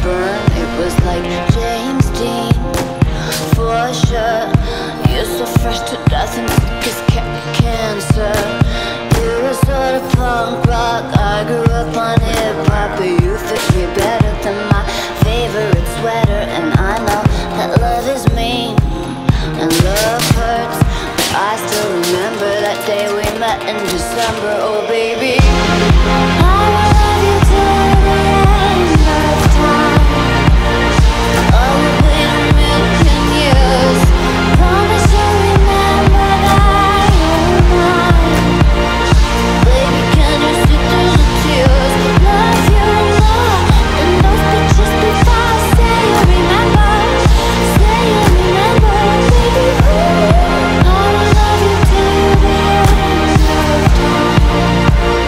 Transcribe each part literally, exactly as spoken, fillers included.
burn. It was like James Dean, for sure. You're so fresh to death and kiss ca cancer. You're a sort of punk rock. I grew up on hip hop, but you fit me better than my favorite sweater. And I know that love is mean and love hurts, but I still remember that day we met in December. Oh baby, I will love you till the end of time. I will wait a million years. Promise you'll remember that you're mine. Baby, can you see through the tears? Love you more than those pictures before. Say you remember, say you remember, baby. Ooh, I will love you till the end of time.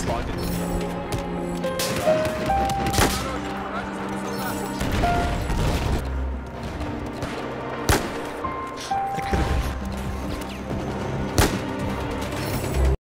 spawned in.